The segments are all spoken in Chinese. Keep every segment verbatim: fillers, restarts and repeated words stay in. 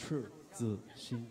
赤子心。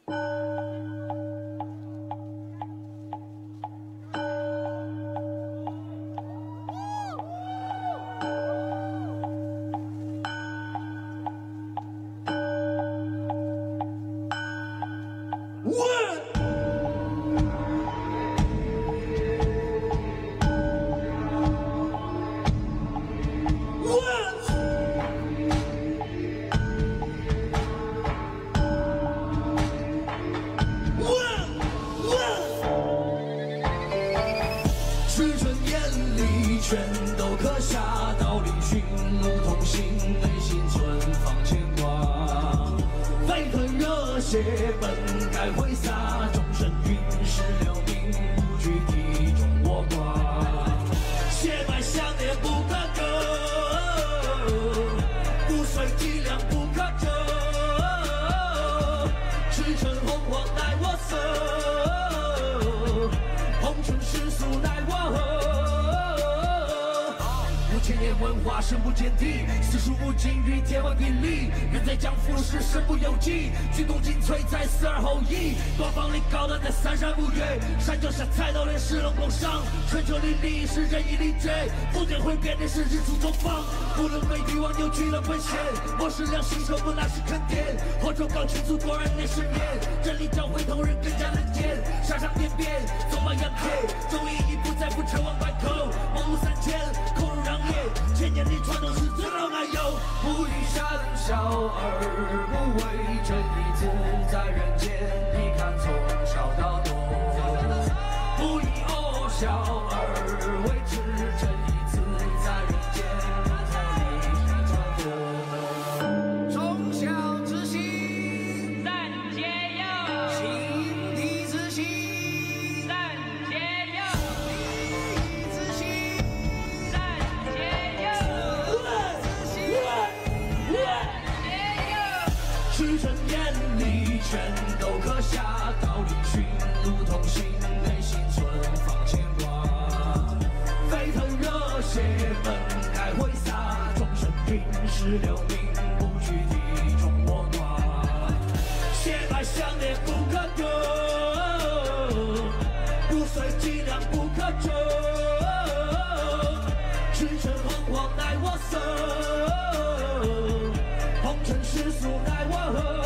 全都刻下道理，寻路同行，内心存放牵挂。沸腾热血本该挥洒，终身陨石留名，不惧体重我挂。血脉相连不可割，骨髓脊梁不可折。赤诚红黄乃我色，红尘世俗乃我和。千年文化深不见底，四书五经与天文地理，人在江湖时身不由己，举功尽瘁在死而后已。东方里高端在三山五岳，山脚下菜刀炼石龙工商，春秋历历是仁义礼节，不见会变的是日出东方。不能被欲望扭曲了本线，我是良心说不那是坑爹，火中搞清楚果然那是面，真理教会同人更加人间，杀杀变变走马扬铁，终于一步再不成王败寇，梦路三千口如禳烈。千年的传统是尊老爱幼，不与山小儿不为正义自在人间。你看从少到多，不以恶小儿为之正义自在人间。从小之心善解忧，心地之心善解忧，地之心善解忧。赤诚眼里全都刻下道理，寻路同行，内心存放牵挂。沸腾热血本该挥洒，终身陨石留名，不惧体重我挂。血脉相连不可割，骨髓脊梁不可折。赤诚红黄乃我色，红尘世俗乃我和。